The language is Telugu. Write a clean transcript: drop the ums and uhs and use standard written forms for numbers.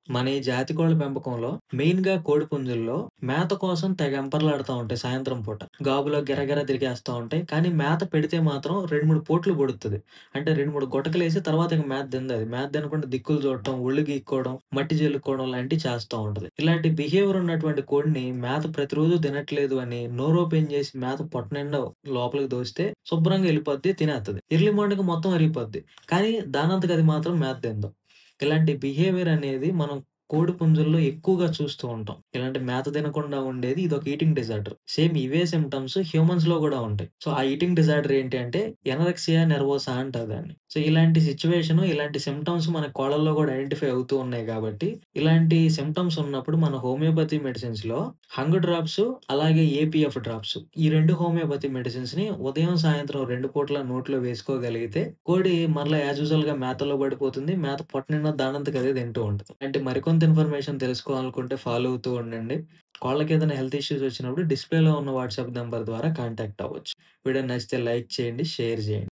మన ఈ జాతి కోళ్ళ పెంపకంలో మెయిన్‌గా కోడిపుంజుల్లో మేత కోసం తెగ ఎంపర్లాడుతా ఉంటాయి సాయంత్రం పూట. గాబులో గిరగిర తిరిగేస్తా ఉంటాయి. కానీ మేత పెడితే మాత్రం 2, 3 పోట్లు పొడుత్తది. అంటే 2, 3 గుటకలేసి తర్వాత ఇంక మేత తినదది. మేత తినకుండా దిక్కులు చూడటం, ఒళ్ళు గీక్కోవడం, మట్టి జల్లుకోవడం లాంటివి చేస్తా ఉంటది. ఇలాంటి బిహేవియర్ ఉన్నటువంటి కోడిని మేత ప్రతిరోజు తినట్లేదు అని నోరు ఓపెన్ చేసి మేత పొట్ట నిండా లోపలికి దోస్తే శుభ్రంగా ఎళ్ళిపోద్ది, తినేత్తది. ఎర్లీ మార్నింగ్ మొత్తం అరిగిపోద్ది. కానీ దానంతట అది మాత్రం మేత తినదు. ఇలాంటి బిహేవియర్ అనేది మనం కోడి పుంజుల్లో ఎక్కువగా చూస్తూ ఉంటాం. ఇలాంటి మేత తినకుండా ఉండేది ఇదొక ఈటింగ్ డిజార్డర్. సేమ్ ఇవే సింప్టమ్స్ హ్యూమన్స్‌లో గూడా ఉంటాయి. సో, ఆ ఈటింగ్ డిజార్డర్ ఏంటి అంటే ఎనరెక్సియా నెర్వోసా అంటారు దాన్ని. సో, ఇలాంటి సిట్యుయేషన్, ఇలాంటి సింప్టమ్స్ మన కోళ్ళలో గూడా ఐడెంటిఫై అవుతూ ఉన్నాయి గాబట్టి, ఇలాంటి సింప్టమ్స్ ఉన్నప్పుడు మన హోమియోపతి మెడిసిన్స్‌లో హంగ్ డ్రాప్స్, అలాగే ఏపీఎఫ్ డ్రాప్స్ ఈ 2 హోమియోపతి మెడిసిన్స్‌ని ఉదయం, సాయంత్రం 2 పూటలా నోట్లో వేసుకోగలిగితే కోడి మరలా యాజ్ యూజువల్‌గా మేతలో పడిపోతుంది. మేత పొట్ట నిండా దానంతట అదే తింటూ ఉంటది. అంటే మరికొంత ఇన్ఫర్మేషన్ తెలుసుకోవాలనుకుంటే ఫాలో అవుతూ ఉండండి. కోళ్ళకేదైనా హెల్త్ ఇష్యూస్ వచ్చినప్పుడు డిస్‌ప్లేలో ఉన్న వాట్సాప్ నంబర్ ద్వారా కాంటాక్ట్ అవ్వచ్చు. వీడియో నచ్చితే లైక్ చేయండి, షేర్ చేయండి.